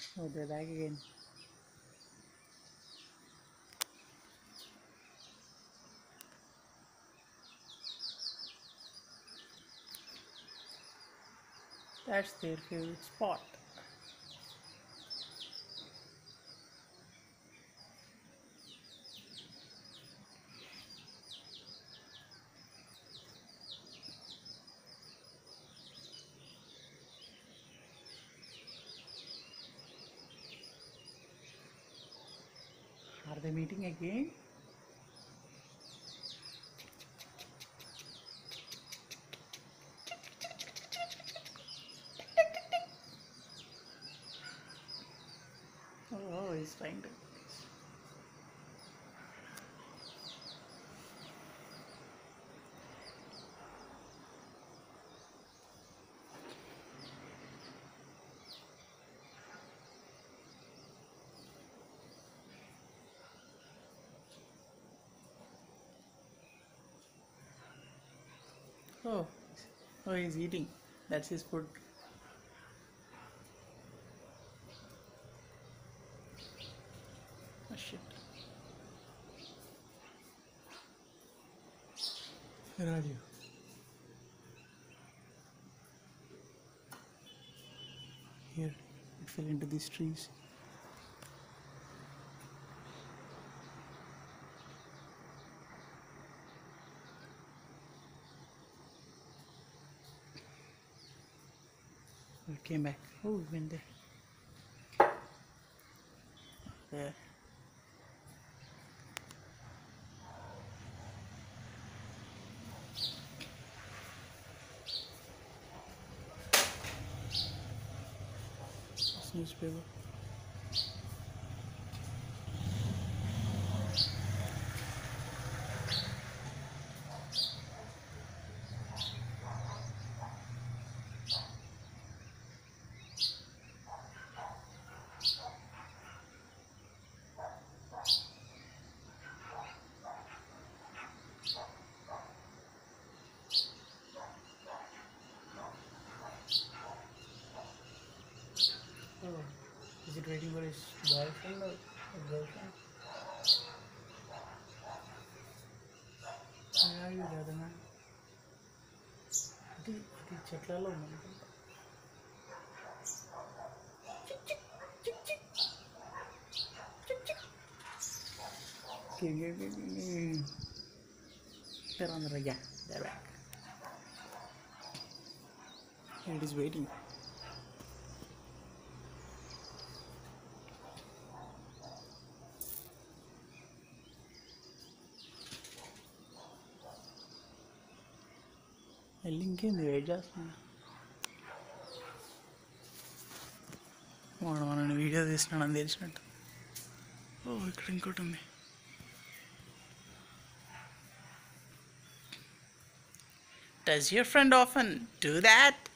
Oh, they're back again. That's their favorite spot. Are they meeting again? Oh, he's trying to. Oh, oh, he's eating. That's his food. Oh shit. Where are you? Here, it fell into these trees. It came back. Oh, it went there. There. This newspaper. Oh, is it waiting for his boyfriend or girlfriend? Where are you, the other man? ఇది చెట్లలో ఉంది. They're on the right. Yeah, they're back. It is waiting. ఇంకేంది wait చేస్తున్నా. వాడు మనని video తీసినాడని తెలిసినట్టు. ఓ, ఇక్కడ ఇంకోటి ఉంది. Does your friend often do that?